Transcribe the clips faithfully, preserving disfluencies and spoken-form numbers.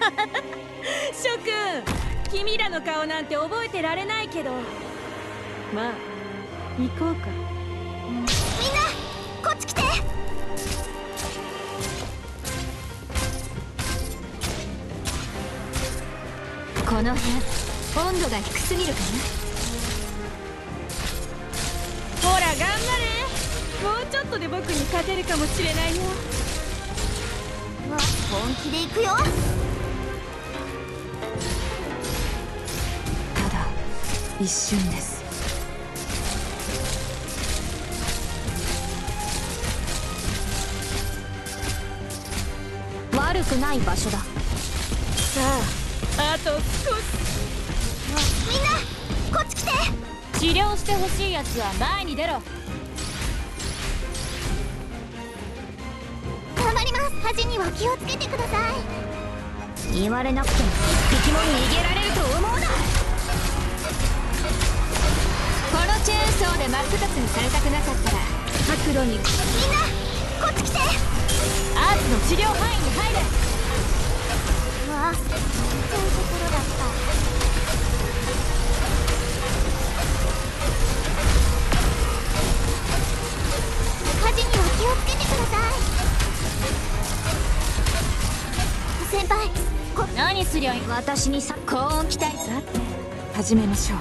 諸君、君らの顔なんて覚えてられないけど、まあ行こうか。 みんなこっち来て。 この辺温度が低すぎるかな。ほら頑張れ、もうちょっとで僕に勝てるかもしれないよ。 わ、本気で行くよ。 ただ一瞬です。悪くない場所だ。さあ、あと少し。 みんなこっち来て。 治療してほしいやつは前に出ろ。 頑張ります。端には気をつけてください。 言われなくても一匹も逃げられると思うな。このチェーンソーで真っ二つにされたくなかったら白露に。みんなこっち来て。 アーツの治療範囲に入れ。 うわ、ちっちゃいところだった。火事には気をつけてください。先輩、こ何すりゃいい。 私にさ高音期待。 さて始めましょう。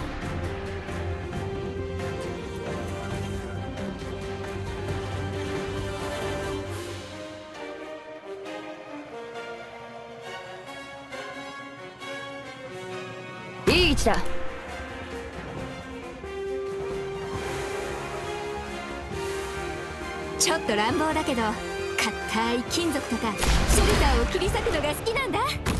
いい位置だ。ちょっと乱暴だけど硬い金属とかシェルターを切り裂くのが好きなんだ。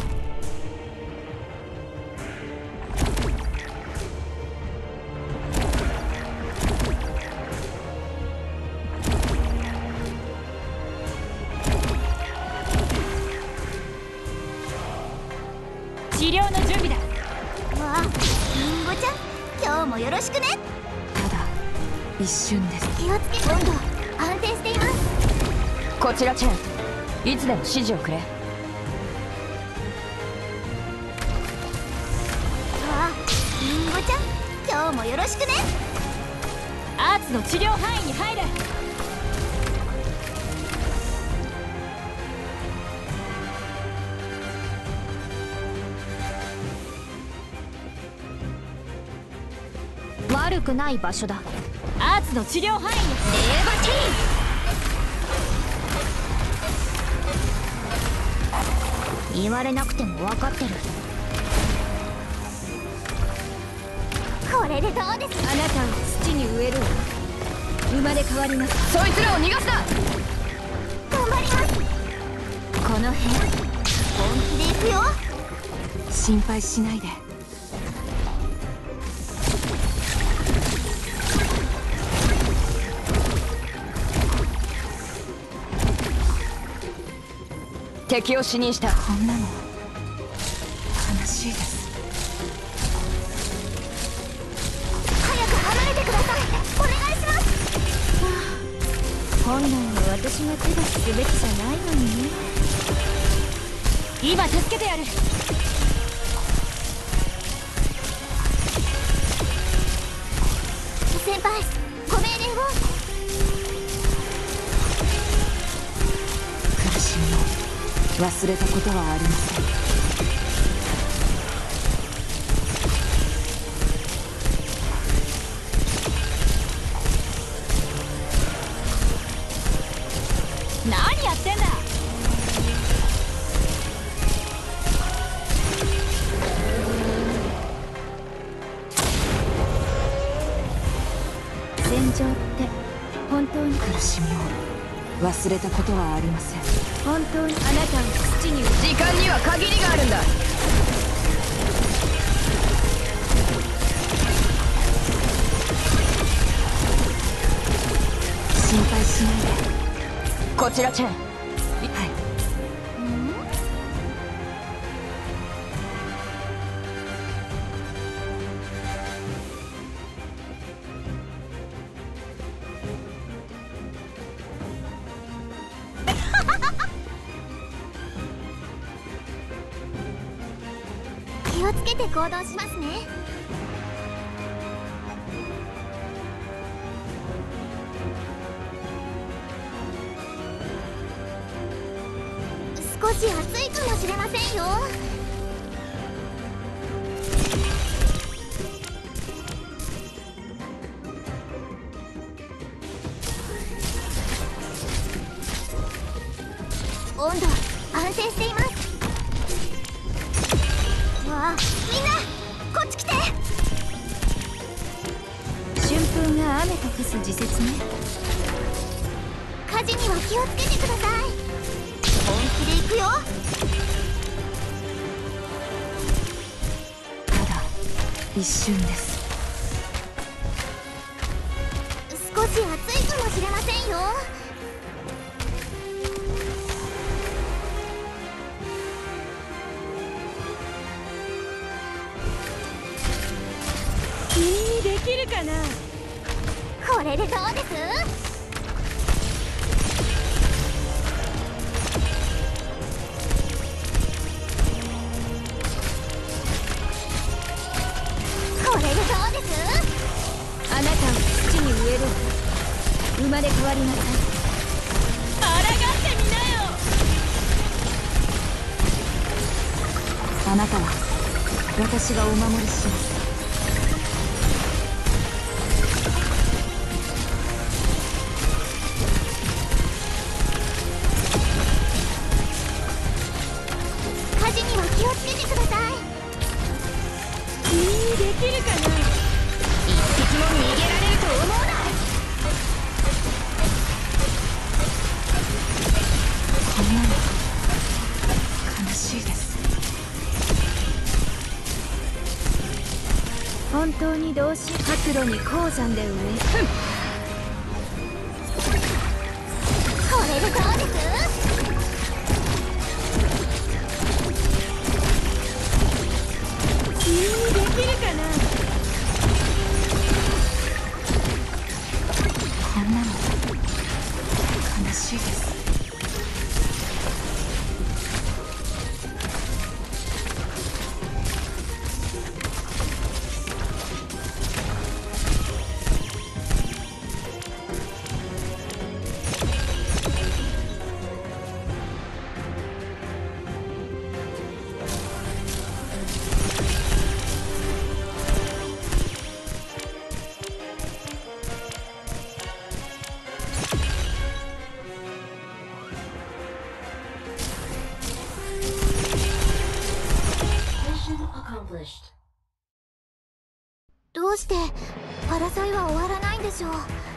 治療の準備だ。 わあ、リンゴちゃん、今日もよろしくね。 ただ一瞬です。 気をつけ。温度安定しています。 こちらチェン、いつでも指示をくれ。 わあ、リンゴちゃん、今日もよろしくね。 アーツの治療範囲に入れ。 悪くない場所だ。 アーツの治療範囲に。レーバティーン。言われなくても分かってる。 これでどうです。 あなたを土に植えるわ。生まれ変わります。 そいつらを逃がすな。 頑張ります。 この辺本気で行くよ。 心配しないで。敵を死にした。こんなの悲しいです。 早く離れてください。お願いします。 本来は私が手がつくべきじゃないのにね。今助けてやる。 先輩、ご命令を。 苦しみを忘れたことはありません。 何やってんだ。戦場って本当に。 苦しみを忘れたことはありません。 本当にあなたを土に。 時間には限りがあるんだ。心配しないで。こちらチェン。はい。 をつけて行動しますね。少し暑いかもしれませんよ。温度安定しています。わあ、みんなこっち来て。 春風が雨と化す時節ね。 火事には気をつけてください。本気で行くよ。 ただ一瞬です。 少し暑いかもしれませんよ。 君にできるかな。 これでどうです？これでどうです？ あなたを土に植える。生まれ変わりなさい。 抗ってみなよ。 あなたは私がお守りします。 火事には気をつけてください。 君にできるかな。 一匹も逃げられると思うな。こんなの悲しいです。 本当に同心白露に鉱山で埋め。 これでどうです？ 君にできるかな。 こんなの悲しいです。 どうして争いは終わらないんでしょう。